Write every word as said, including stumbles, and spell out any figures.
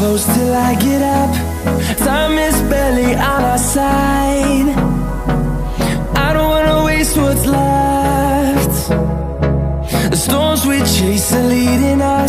close till I get up. Time is barely on our side. I don't wanna waste what's left. The storms we chase are leading us.